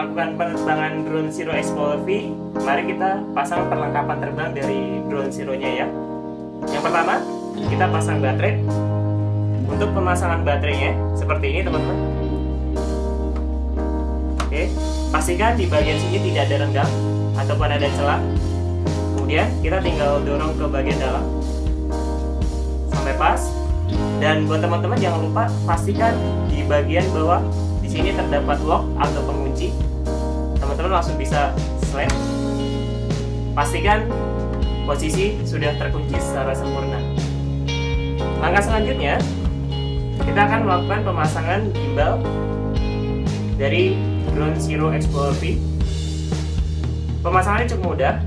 melakukan penerbangan drone Zero XPLV, mari kita pasang perlengkapan terbang dari drone Zero-nya ya. Yang pertama, kita pasang baterai. Untuk pemasangan baterainya seperti ini teman-teman. Oke, pastikan di bagian sini tidak ada renggang ataupun ada celah. Kemudian kita tinggal dorong ke bagian dalam sampai pas. Dan buat teman-teman jangan lupa pastikan di bagian bawah di sini terdapat lock atau pengunci. Teman-teman langsung bisa slide. Pastikan posisi sudah terkunci secara sempurna. Langkah selanjutnya, kita akan melakukan pemasangan gimbal dari drone Zero XPLV. Pemasangannya cukup mudah.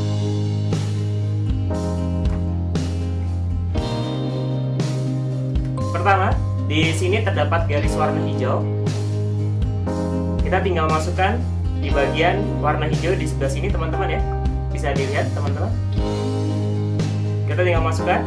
Pertama, di sini terdapat garis warna hijau. Kita tinggal masukkan di bagian warna hijau di sebelah sini teman-teman ya. Bisa dilihat teman-teman. Kita tinggal masukkan.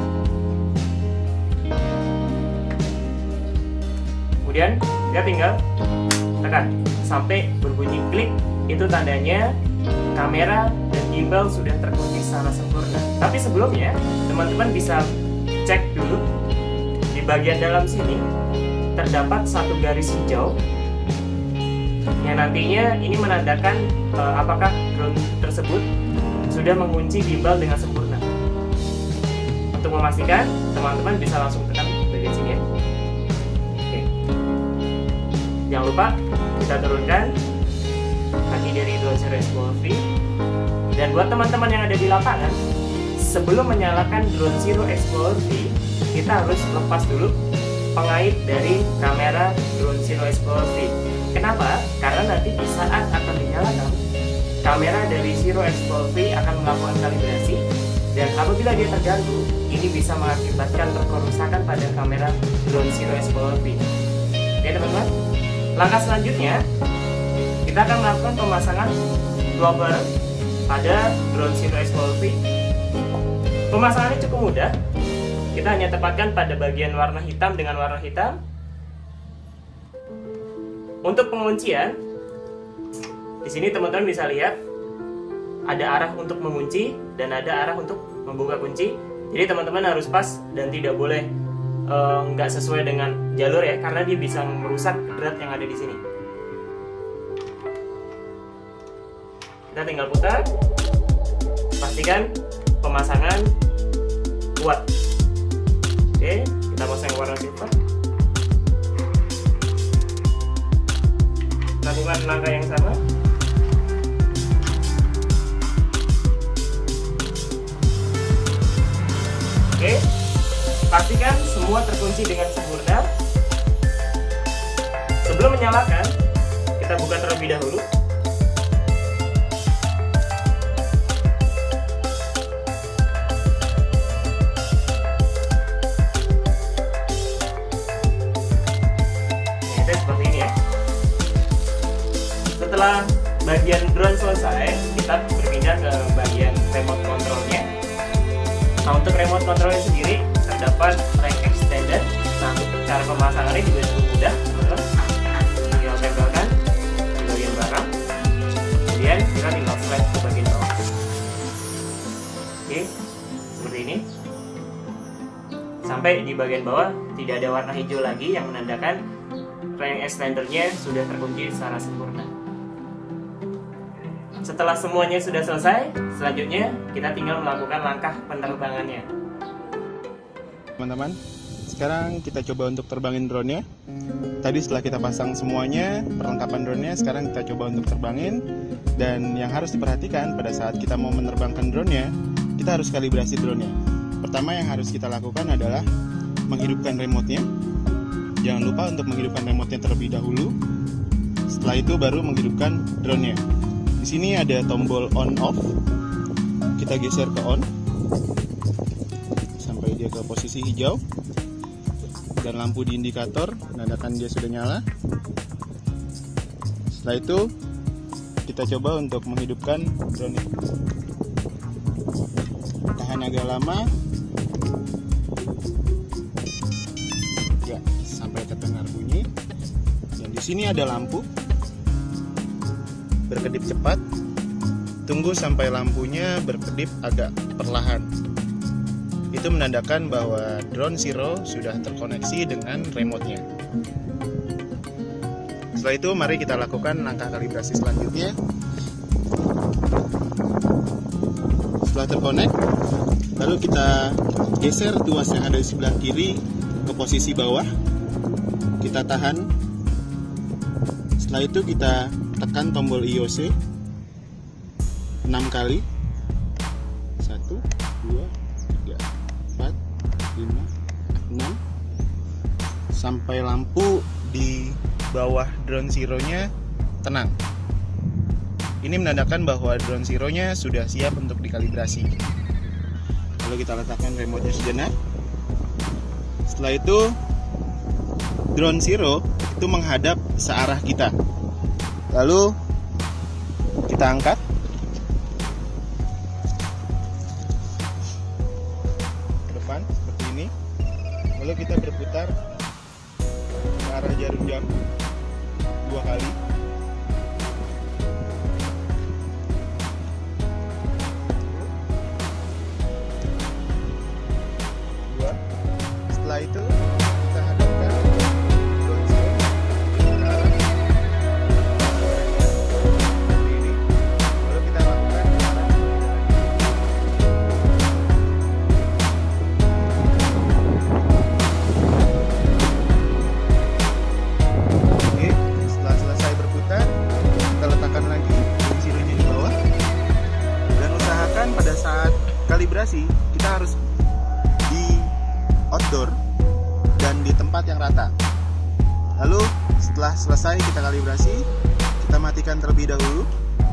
Kemudian kita tinggal tekan sampai berbunyi klik. Itu tandanya kamera dan gimbal sudah terkunci secara sempurna. Tapi sebelumnya teman-teman bisa cek dulu di bagian dalam sini terdapat satu garis hijau yang nantinya ini menandakan apakah drone tersebut sudah mengunci gimbal dengan sempurna. Untuk memastikan, teman-teman bisa langsung tekan bagian sini ya. Oke. Jangan lupa kita turunkan kaki dari drone Zero XPLV. Dan buat teman-teman yang ada di lapangan, sebelum menyalakan drone Zero XPLV, kita harus lepas dulu pengait dari kamera drone Zero XPLV. Kenapa? Karena nanti di saat akan dinyalakan, kamera dari Zero XPLV akan melakukan kalibrasi, dan apabila dia terganggu, ini bisa mengakibatkan kerusakan pada kamera drone Zero XPLV. Oke teman-teman, langkah selanjutnya kita akan melakukan pemasangan blower pada drone Zero XPLV. Pemasangannya cukup mudah. Kita hanya tepatkan pada bagian warna hitam dengan warna hitam. Untuk penguncian, di sini teman-teman bisa lihat ada arah untuk mengunci dan ada arah untuk membuka kunci. Jadi teman-teman harus pas dan tidak boleh nggak sesuai dengan jalur ya, karena dia bisa merusak drat yang ada di sini. Kita tinggal putar, pastikan pemasangan kuat. Oke, kita pasang yang warna silver. Lakukan langkah yang sama. Oke, pastikan semua terkunci dengan sempurna. Sebelum menyalakan, kita buka terlebih dahulu. Seperti ini ya. Setelah bagian drone selesai, kita berpindah ke bagian remote controlnya. Nah, untuk remote controlnya sendiri terdapat range extender. Nah, untuk cara pemasangannya juga cukup mudah, teman-teman. Tinggal tempelkan di bagian barang, kemudian kita tinggal slide ke bagian bawah. Oke, seperti ini. Sampai di bagian bawah tidak ada warna hijau lagi yang menandakan range extendernya sudah terkunci secara sempurna. Setelah semuanya sudah selesai, selanjutnya kita tinggal melakukan langkah penerbangannya. Teman-teman, sekarang kita coba untuk terbangin drone-nya. Tadi setelah kita pasang semuanya, perlengkapan drone-nya, sekarang kita coba untuk terbangin. Dan yang harus diperhatikan pada saat kita mau menerbangkan drone-nya, kita harus kalibrasi drone-nya. Pertama yang harus kita lakukan adalah menghidupkan remote-nya. Jangan lupa untuk menghidupkan remote-nya terlebih dahulu. Setelah itu baru menghidupkan drone-nya. Di sini ada tombol on off. Kita geser ke on sampai dia ke posisi hijau. Dan lampu di indikator menandakan dia sudah nyala. Setelah itu kita coba untuk menghidupkan drone-nya. Tahan agak lama. Sampai terdengar bunyi. Dan di sini ada lampu. berkedip cepat, tunggu sampai lampunya berkedip agak perlahan. Itu menandakan bahwa drone Zero sudah terkoneksi dengan remote-nya. Setelah itu mari kita lakukan langkah kalibrasi selanjutnya. Setelah terkonek, lalu kita geser tuas yang ada di sebelah kiri ke posisi bawah. Kita tahan. Setelah itu kita tekan tombol IOC 6 kali. 1, 2, 3, 4, 5, 6 sampai lampu di bawah drone Zero-nya tenang. Ini menandakan bahwa drone Zero-nya sudah siap untuk dikalibrasi. Lalu kita letakkan remote-nya sejenak. Setelah itu drone Zero itu menghadap searah kita. Lalu kita angkat. Ke depan seperti ini. Lalu kita berputar ke arah jarum jam 2 kali. Setelah itu kita hadapkan drone Zero ke arah seperti ini. Lalu kita lakukan ke arah Oke, setelah selesai berputar, kita letakkan lagi drone Zero-nya di bawah. Dan usahakan pada saat kalibrasi kita harus di outdoor dan di tempat yang rata. Lalu setelah selesai kita kalibrasi, kita matikan terlebih dahulu.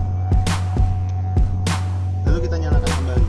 Lalu kita nyalakan kembali.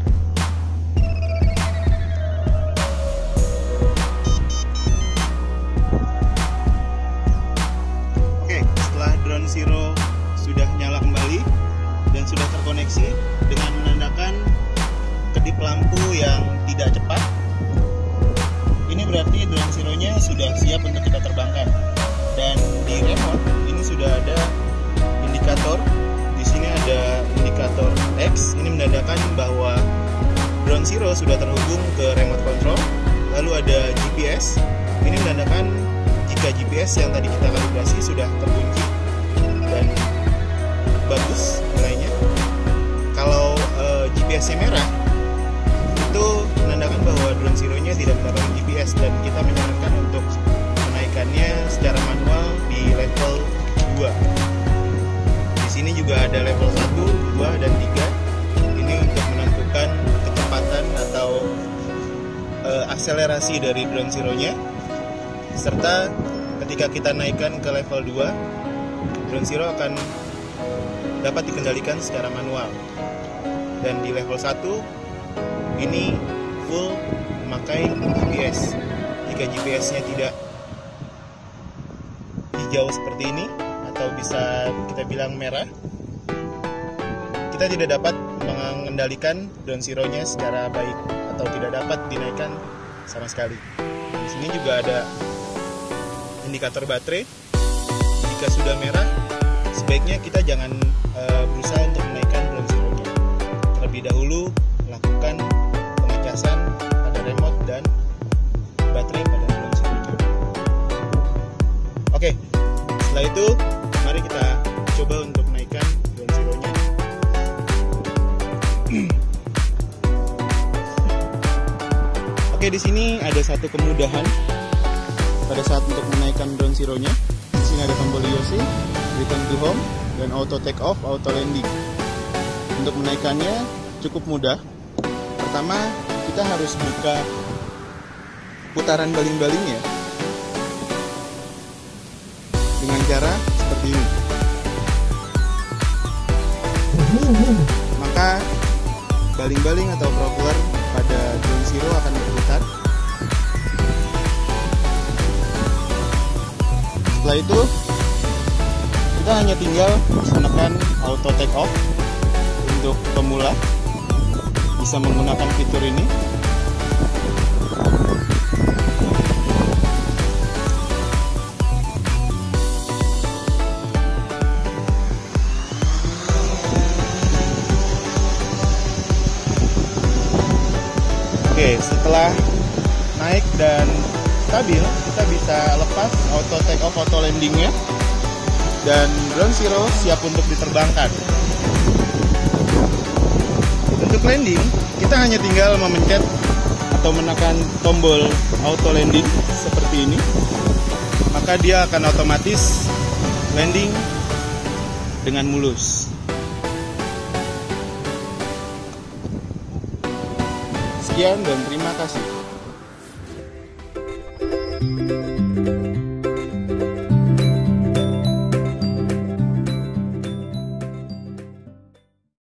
Oke, setelah drone Zero sudah nyala kembali dan sudah terkoneksi dengan menandakan kedip lampu yang tidak cepat, ini berarti drone Zero-nya sudah siap untuk kita terbangkan. Dan di remote ini sudah ada indikator. Di sini ada indikator X. Ini menandakan bahwa drone Zero sudah terhubung ke remote control. Lalu ada GPS. Ini menandakan jika GPS yang tadi kita kalibrasi sudah terkunci dan bagus nilainya. Kalau GPS-nya merah, itu menandakan bahwa drone Zero-nya tidak mendapatkan GPS dan kita menyarankan untuk menaikkannya secara manual di level 2. Di sini juga ada level 1, 2, dan 3. Ini untuk menentukan kecepatan atau akselerasi dari drone Zero-nya. Serta ketika kita naikkan ke level 2, drone Zero akan dapat dikendalikan secara manual. Dan di level 1 ini full memakai GPS. Jika GPS-nya tidak hijau seperti ini atau bisa kita bilang merah, kita tidak dapat mengendalikan drone Zero-nya secara baik atau tidak dapat dinaikkan sama sekali. Di sini juga ada indikator baterai. Jika sudah merah, sebaiknya kita jangan berusaha untuk menaikkan drone Zero-nya. Terlebih dahulu lakukan pengecasan pada remote dan baterai pada drone Zero-nya. Oke, setelah itu mari kita coba untuk menaikkan drone Zero-nya. Oke, di sini ada satu kemudahan pada saat untuk menaikkan drone Zero-nya. Di sini ada tombol IOC, return to home, dan auto take off, auto landing. Untuk menaikkannya cukup mudah. Pertama, kita harus buka putaran baling-balingnya dengan cara seperti ini. Maka baling-baling atau propeller pada drone Zero akan berputar. Setelah itu kita hanya tinggal menekan auto take off. Untuk pemula bisa menggunakan fitur ini. Oke, setelah naik dan stabil, kita bisa lepas auto take off, auto landingnya, dan Ground Zero siap untuk diterbangkan. Untuk landing, kita hanya tinggal memencet atau menekan tombol auto landing seperti ini, maka dia akan otomatis landing dengan mulus. Sekian dan terima kasih.